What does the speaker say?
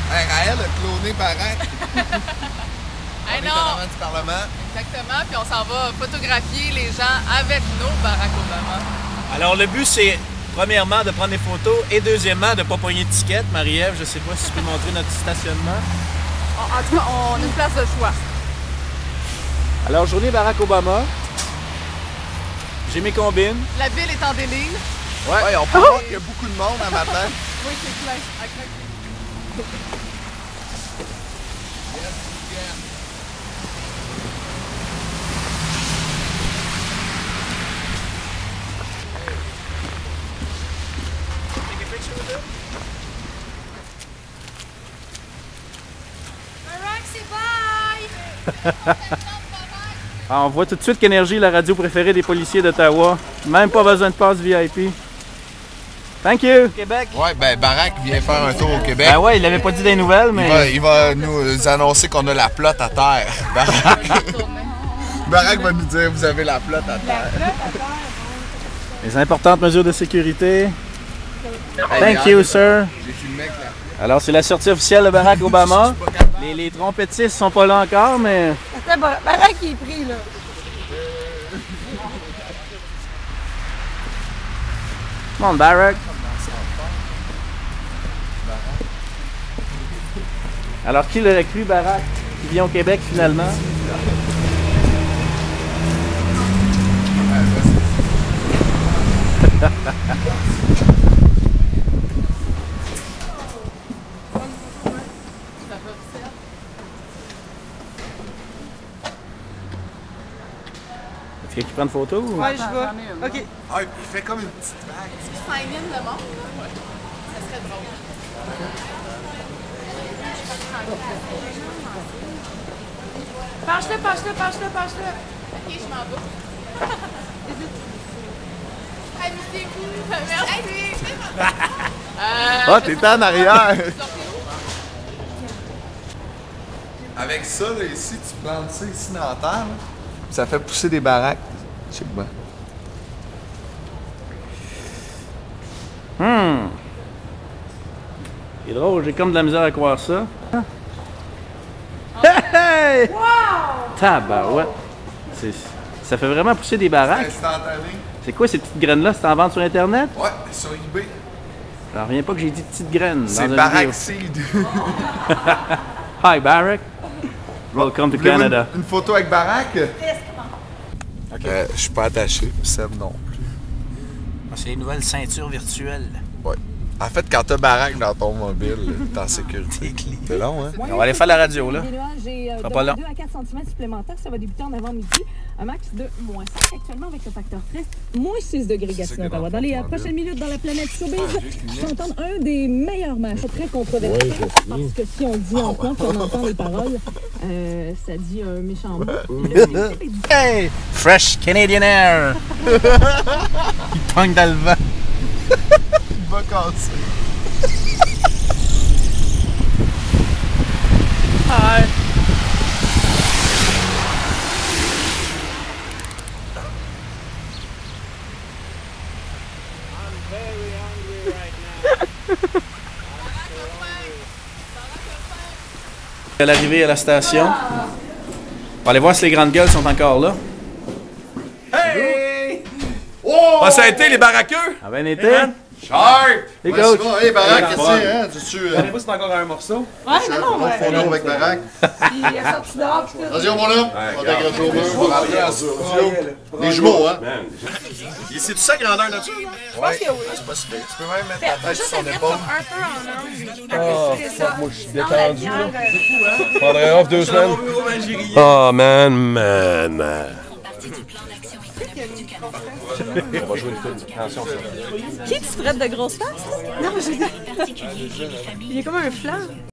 Raël a cloné Barack. Hey, On est non. en avant du Parlement. Exactement, puis on s'en va photographier les gens avec nos Barack Obama. Alors, le but, c'est premièrement de prendre des photos et deuxièmement de ne pas pogner d'étiquette. Marie-Ève, je sais pas si tu peux montrer notre stationnement. En tout cas, on a une place de choix. Alors, journée Barack Obama. J'ai mes combines. La ville est en délire. Ouais, on peut voir qu'il y a beaucoup de monde à matin. Oui, c'est plein. À craquer. Barack, c'est bye! Ah, on voit tout de suite qu'Énergie, la radio préférée des policiers d'Ottawa. Même pas besoin de passe VIP. Thank you! Québec. Ouais, ben Barack vient faire un tour au Québec. Ben ouais, il avait pas dit des nouvelles, mais... Il va nous annoncer qu'on a la plotte à terre. Barack va nous dire, vous avez la plotte à terre. Les importantes mesures de sécurité. Thank you, sir. J'ai filmé avec la... Alors, c'est la sortie officielle de Barack Obama. Les trompettistes sont pas là encore, mais... Attends, Barack il est pris, là. Come on, Barack. Alors, qui l'aurait cru, Barack, qui vient au Québec finalement? Est-ce qu'il prend une photo? Ou... Ouais, je vais. OK. Ah, il fait comme une petite vague. Sign-in le monde, là? Ouais. Ça serait drôle. Penche-le, penche-le, penche-le, penche-le. Ok, je m'en vais. Amusez-vous. Merci. Ah, t'es en arrière. Avec ça, là, ici, tu plantes ça ici dans la terre, là, puis ça fait pousser des baraques. Je sais pas. C'est drôle, j'ai comme de la misère à croire ça. Hey! Wow! Tabarouette! Ça fait vraiment pousser des C'est baraques. instantané. C'est quoi ces petites graines-là? C'est en vente sur Internet? Ouais, sur eBay. J'en reviens pas que j'ai dit petites graines. C'est dans la Barack vidéo. Seed. Hi, Barack. Welcome to Voulez-vous Canada. Une photo avec Barack? Je suis pas attaché, Seb non plus. C'est une nouvelle ceinture virtuelle. Ouais. En fait, quand t'as Barack dans ton mobile, t'es en sécurité. C'est long, hein? On va aller faire la radio, là. Des nuages et Sera pas long. 2 à 4 cm supplémentaires. Ça va débuter en avant-midi. Un max de moins 5 actuellement avec le facteur frais. Moins 6 degrés C'est ça Gatineau, que Ottawa. Dans les prochaines minutes, dans la planète showbiz, je vais entendre un des meilleurs matchs. Très controversé. Parce que si on dit en temps qu'on entend les paroles, ça dit un méchant mot. Hey! Fresh Canadian Air! Il pogne dans le vent. Il va casser. Hi! À l'arrivée à la station, on va aller voir si les grandes gueules sont encore là. Hey! Oh! Ah, ça a été les baraqueux? Ah ben été. Sharp! Hey, Ouais, coach. c'est bon. Hey, Barack, qu'est-ce que c'est, hein? Tu Je sais pas si c'est encore un morceau. Ouais, non, non, photo avec Barack. il est sorti dehors. Vas-y, on va là. On va t'accrocher au mur. On va rentrer en studio. Les jumeaux, hein? C'est-tu ça grandeur nature? Je pense que oui. C'est pas super. Tu peux même mettre ta tête sur son épaule. Un peu en angle. C'est ça. Moi, je suis détendu, là. là. Prendrais off 2 semaines. Oh man. On va jouer une film. Attention, ça. Qui tu traites de grosse face? Non, j'ai... Il est comme un flanc.